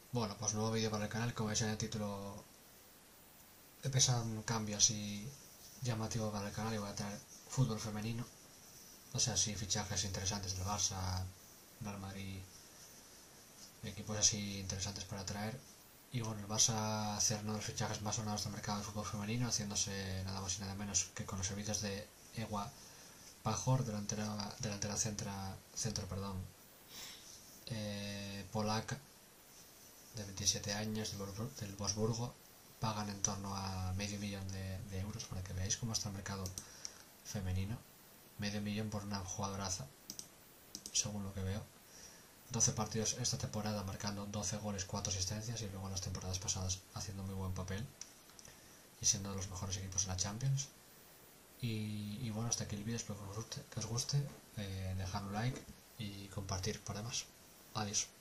Bueno, pues nuevo vídeo para el canal. Como veis en el título, he pensado en un cambio así llamativo para el canal y voy a traer fútbol femenino. O sea, así fichajes interesantes del Barça, Real Madrid, equipos así interesantes para traer. Y bueno, el Barça hacer uno de los fichajes más sonados del mercado de fútbol femenino, haciéndose nada más y nada menos que con los servicios de Ewa Pajor, delantera centro, perdón, polaca, de 27 años, del Wolfsburgo. Pagan en torno a medio millón de euros, para que veáis cómo está el mercado femenino. Medio millón por una jugadoraza, según lo que veo. 12 partidos esta temporada, marcando 12 goles, 4 asistencias, y luego en las temporadas pasadas haciendo muy buen papel y siendo de los mejores equipos en la Champions. Y bueno, hasta aquí el vídeo, espero que os guste, dejar un like y compartir por demás. Adiós.